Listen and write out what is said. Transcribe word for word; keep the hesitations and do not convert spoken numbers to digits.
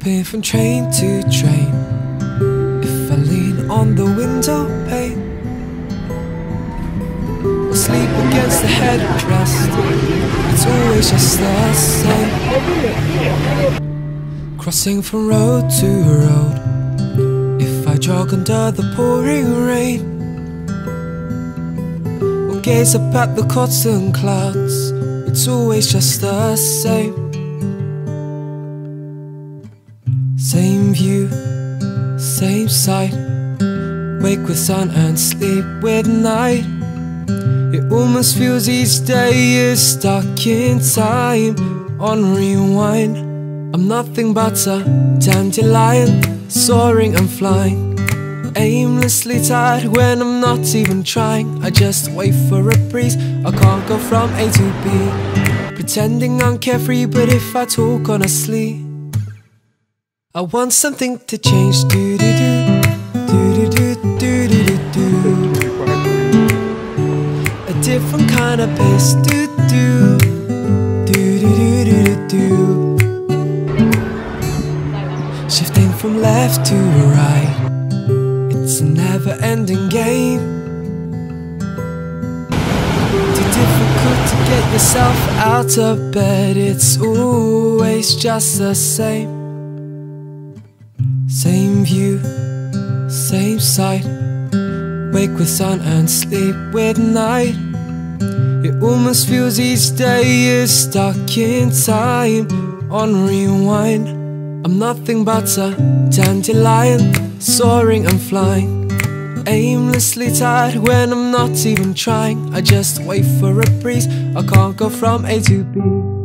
Jumping from train to train, if I lean on the window pane or sleep against the headrest, it's always just the same. Crossing from road to road, if I jog under the pouring rain or gaze up at the cotton clouds, it's always just the same. Same view, same sight, wake with sun and sleep with night. It almost feels each day is stuck in time, on rewind. I'm nothing but a dandelion, soaring and flying, aimlessly tired when I'm not even trying. I just wait for a breeze, I can't go from A to B, pretending I'm carefree, but if I talk honestly, I want something to change. Do do do, do do do do do do do. A different kind of pace. Do do do do do do do. Shifting from left to right, it's a never-ending game. Too difficult to get yourself out of bed. It's always just the same. Same view, same sight, wake with sun and sleep with night. It almost feels each day is stuck in time, on rewind. I'm nothing but a dandelion, soaring and flying, aimlessly tired when I'm not even trying. I just wait for a breeze, I can't go from A to B.